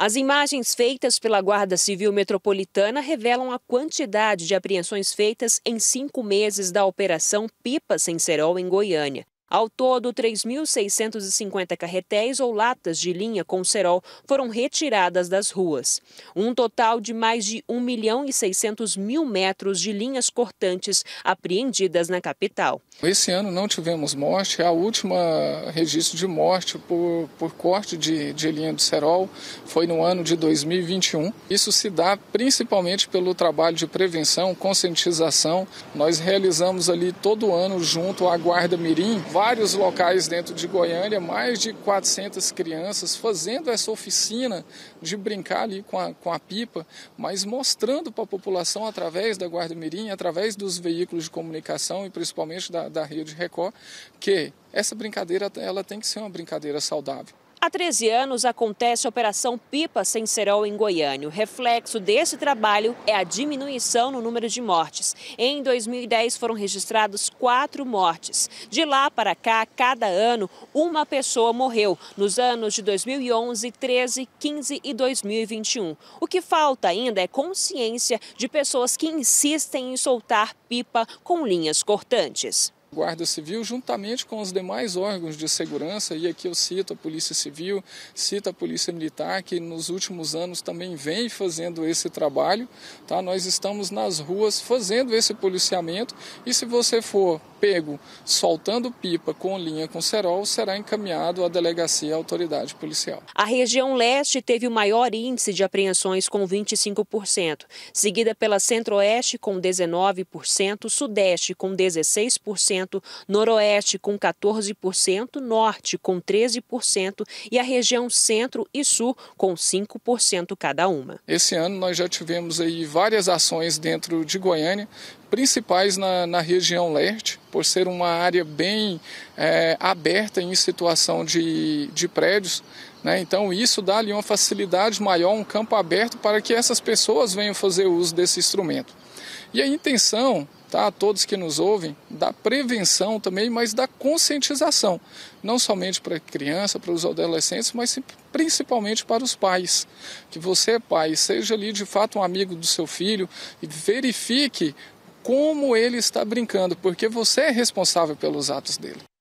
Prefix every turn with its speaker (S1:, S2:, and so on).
S1: As imagens feitas pela Guarda Civil Metropolitana revelam a quantidade de apreensões feitas em 5 meses da Operação Pipa Sem Cerol em Goiânia. Ao todo, 3.650 carretéis ou latas de linha com cerol foram retiradas das ruas. Um total de mais de 1.600.000 metros de linhas cortantes apreendidas na capital.
S2: Esse ano não tivemos morte. A última registro de morte por corte de linha de cerol foi no ano de 2021. Isso se dá principalmente pelo trabalho de prevenção, conscientização. Nós realizamos ali todo ano junto à Guarda Mirim, vários locais dentro de Goiânia, mais de 400 crianças fazendo essa oficina de brincar ali com a pipa, mas mostrando para a população através da Guarda Mirim, através dos veículos de comunicação e principalmente da Rede Record, que essa brincadeira ela tem que ser uma brincadeira saudável.
S1: Há 13 anos acontece a Operação Pipa Sem Cerol em Goiânia. O reflexo desse trabalho é a diminuição no número de mortes. Em 2010 foram registradas 4 mortes. De lá para cá, cada ano, uma pessoa morreu. Nos anos de 2011, 13, 15 e 2021. O que falta ainda é consciência de pessoas que insistem em soltar pipa com linhas cortantes.
S2: Guarda Civil, juntamente com os demais órgãos de segurança, e aqui eu cito a Polícia Civil, cito a Polícia Militar, que nos últimos anos também vem fazendo esse trabalho, tá? Nós estamos nas ruas fazendo esse policiamento e se você for pego soltando pipa com linha com cerol, será encaminhado à delegacia à autoridade policial.
S1: A região leste teve o maior índice de apreensões com 25%, seguida pela centro-oeste com 19%, sudeste com 16%, noroeste com 14%, norte com 13% e a região centro e sul com 5% cada uma.
S2: Esse ano nós já tivemos aí várias ações dentro de Goiânia, principais na região leste, por ser uma área bem aberta em situação de prédios, né? Então isso dá ali uma facilidade maior, um campo aberto para que essas pessoas venham fazer uso desse instrumento. E a intenção, tá, a todos que nos ouvem, da prevenção também, mas da conscientização, não somente para a criança, para os adolescentes, mas principalmente para os pais. Que você, pai, seja ali de fato um amigo do seu filho e verifique como ele está brincando, porque você é responsável pelos atos dele.